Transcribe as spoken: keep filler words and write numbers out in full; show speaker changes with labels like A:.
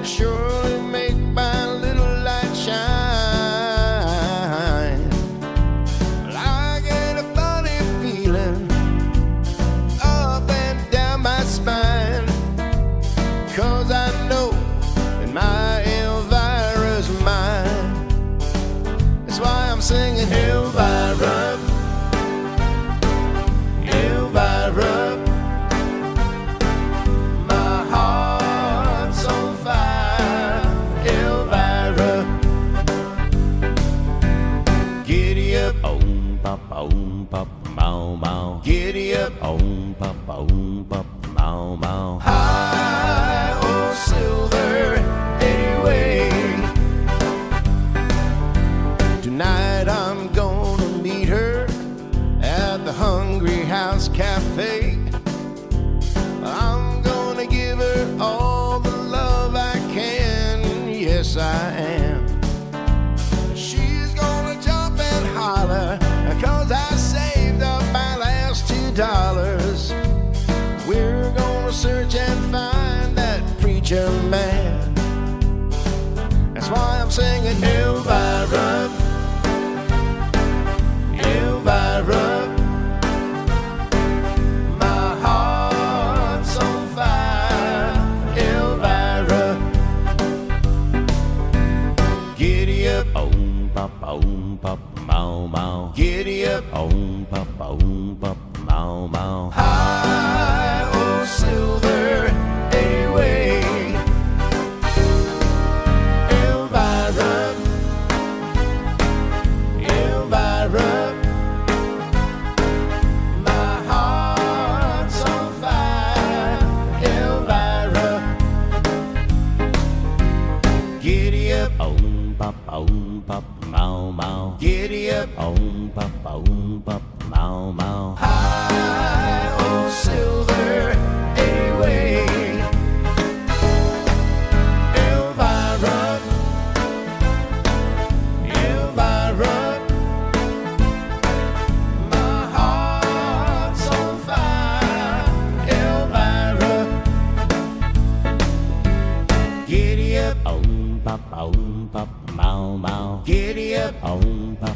A: surely make my little light shine. Well, I get a funny feeling up and down my spine, 'cause I know that my Elvira's mine. That's why I'm singing Elvira, Elvira. My heart's on fire, Elvira. Giddy up,
B: Om pop, om pop, mau mau.
A: giddy up,
B: Om pop, om pop, mau mau.
A: high, oh silver, anyway. Tonight I'm gonna meet her at the Hungry House Cafe. I'm gonna give her all the love I can, yes I am. She's gonna jump and holler, 'cause I saved up my last two dollars. We're gonna search and find that preacher man. That's why I'm singing Elvira, Elvira. My heart's on fire, Elvira. Giddy up,
B: Om pop, om pop, mau mau.
A: giddy up,
B: Om pop, om pop, mau mau.
A: high, oh silver, anyway. Elvira, Elvira. My heart's on fire, Elvira. Giddy up,
B: Om pop, om pop, mau mau.
A: giddy up,
B: Om pop, om pop, mau mau.
A: high, oh silver, anyway. Elvira, Elvira. My heart's on fire, Elvira. Giddy up,
B: Om pop, om pop, mau mau.
A: giddy up,
B: Om pop,